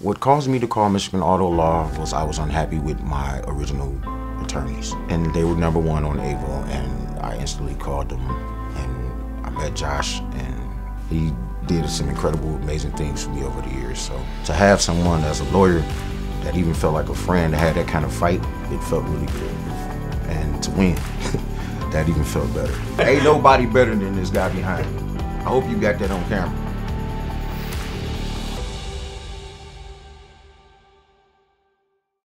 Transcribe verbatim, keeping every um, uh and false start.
What caused me to call Michigan Auto Law was I was unhappy with my original attorneys. And they were number one on Able, and I instantly called them, and I met Josh, and he did some incredible, amazing things for me over the years. So to have someone as a lawyer that even felt like a friend, that had that kind of fight, it felt really good. And to win, that even felt better. Ain't nobody better than this guy behind me. I hope you got that on camera.